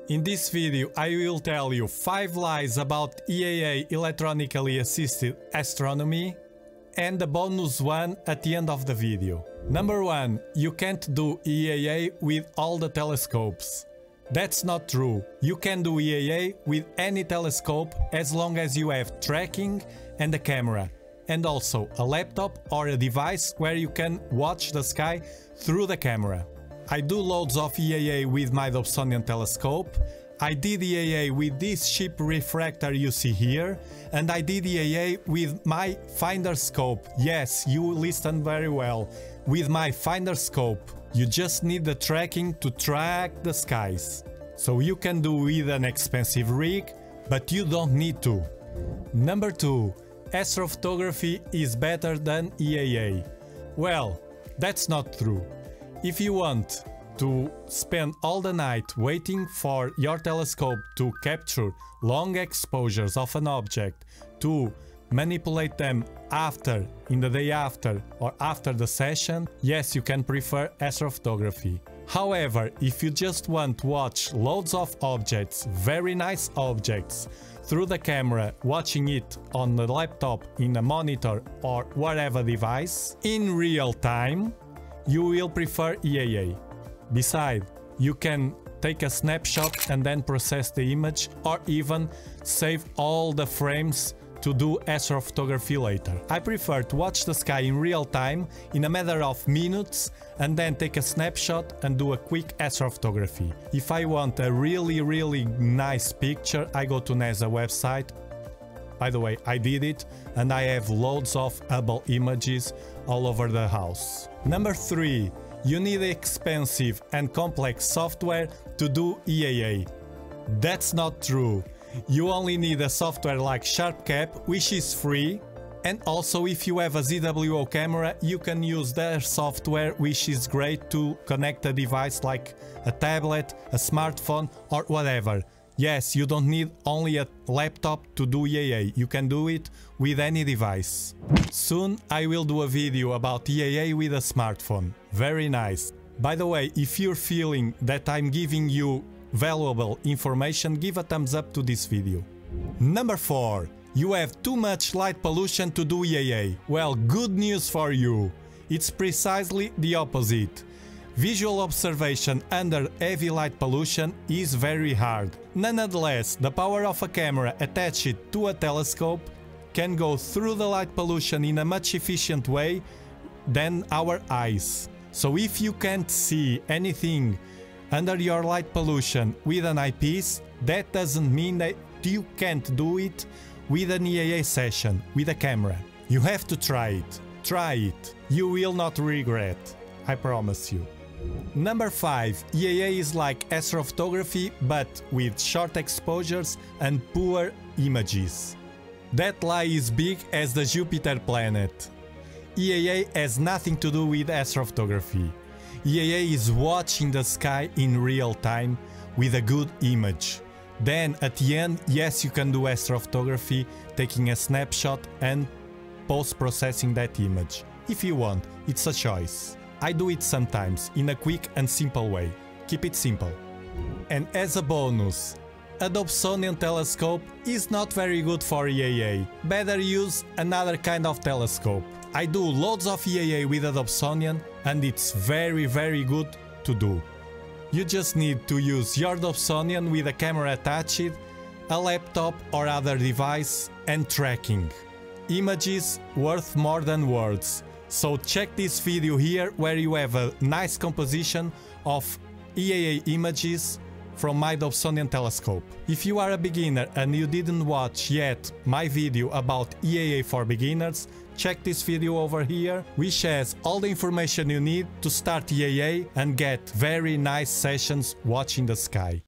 In this video I will tell you 5 lies about EAA electronically assisted astronomy and the bonus one at the end of the video. Number 1. You can't do EAA with all the telescopes. That's not true. You can do EAA with any telescope as long as you have tracking and a camera, and also a laptop or a device where you can watch the sky through the camera. I do loads of EAA with my Dobsonian telescope. I did EAA with this ship refractor you see here, and I did EAA with my finder scope. Yes, you listened very well. With my finder scope. You just need the tracking to track the skies. So you can do with an expensive rig, but you don't need to. Number 2. Astrophotography is better than EAA. Well, that's not true. If you want to spend all the night waiting for your telescope to capture long exposures of an object, to manipulate them after, in the day after or after the session, yes, you can prefer astrophotography. However, if you just want to watch loads of objects, very nice objects, through the camera, watching it on the laptop, in a monitor or whatever device, in real time, you will prefer EAA. Besides, you can take a snapshot and then process the image, or even save all the frames to do astrophotography later. I prefer to watch the sky in real time in a matter of minutes and then take a snapshot and do a quick astrophotography. If I want a really nice picture, I go to NASA website. By the way, I did it and I have loads of Hubble images all over the house. Number 3. You need expensive and complex software to do EAA. That's not true. You only need a software like SharpCap, which is free, and also if you have a ZWO camera, you can use their software, which is great to connect a device like a tablet, a smartphone or whatever. Yes, you don't need only a laptop to do EAA, you can do it with any device. Soon I will do a video about EAA with a smartphone. Very nice. By the way, if you're feeling that I'm giving you valuable information, give a thumbs up to this video. Number 4. You have too much light pollution to do EAA. Well, good news for you. It's precisely the opposite. Visual observation under heavy light pollution is very hard. Nonetheless, the power of a camera attached to a telescope can go through the light pollution in a much efficient way than our eyes. So if you can't see anything under your light pollution with an eyepiece, that doesn't mean that you can't do it with an EAA session with a camera. You have to try it. Try it. You will not regret. I promise you. Number 5. EAA is like astrophotography but with short exposures and poor images. That lie is big as the Jupiter planet. EAA has nothing to do with astrophotography. EAA is watching the sky in real time with a good image. Then at the end, yes, you can do astrophotography, taking a snapshot and post-processing that image. If you want, it's a choice. I do it sometimes in a quick and simple way. Keep it simple. And as a bonus, a Dobsonian telescope is not very good for EAA. Better use another kind of telescope. I do loads of EAA with a Dobsonian and it's very good to do. You just need to use your Dobsonian with a camera attached, a laptop or other device, and tracking. Images worth more than words. So check this video here where you have a nice composition of EAA images from my Dobsonian telescope. If you are a beginner and you didn't watch yet my video about EAA for beginners, check this video over here, which has all the information you need to start EAA and get very nice sessions watching the sky.